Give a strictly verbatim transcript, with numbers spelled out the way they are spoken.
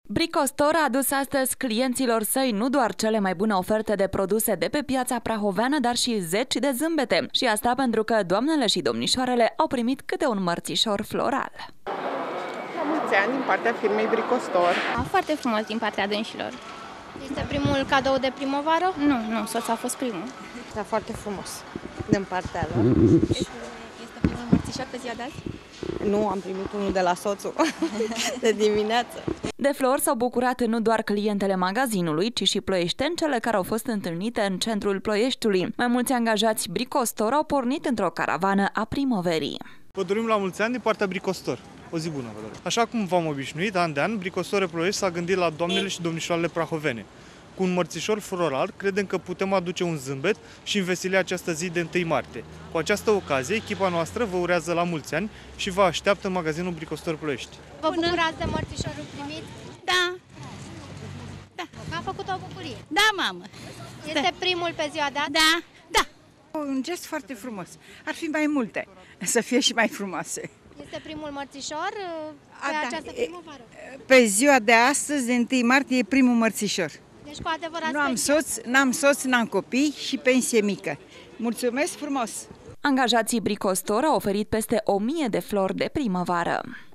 Bricostor a adus astăzi clienților săi nu doar cele mai bune oferte de produse de pe piața prahoveană, dar și zeci de zâmbete. Și asta pentru că doamnele și domnișoarele au primit câte un mărțișor floral. La mulți ani din partea firmei Bricostor. Foarte frumos din partea dânșilor. Este primul cadou de primăvară? Nu, nu, soț a fost primul. Da, foarte frumos din partea lor. Este, este primul mărțișor pe ziua de azi? Nu, am primit unul de la soțul de dimineață. De flori s-au bucurat nu doar clientele magazinului, ci și ploieșteni, cele care au fost întâlnite în centrul Ploieștiului. Mai mulți angajați Bricostor au pornit într-o caravană a primăverii. Vă dorim la mulți ani din partea Bricostor. O zi bună vă dorim. Așa cum v-am obișnuit, an de an, Bricostor Ploiești s-a gândit la doamnele și domnișoarele prahovene. Cu un mărțișor floral, credem că putem aduce un zâmbet și înveseli această zi de întâi martie. Cu această ocazie, echipa noastră vă urează la mulți ani și vă așteaptă în magazinul Bricostor Ploiești. Vă bucurați de mărțișorul primit? Da. Da. A făcut o bucurie? Da, mamă. Este primul pe ziua de azi? Da. Da. Un gest foarte frumos. Ar fi mai multe, să fie și mai frumoase. Este primul mărțișor pe A, da. această primăvară? Pe ziua de astăzi, de întâi martie, e primul mărțișor. Deci cu adevărat Nu am special. soț, n-am soț, n-am copii și pensie mică. Mulțumesc frumos! Angajații Bricostor au oferit peste o mie de flori de primăvară.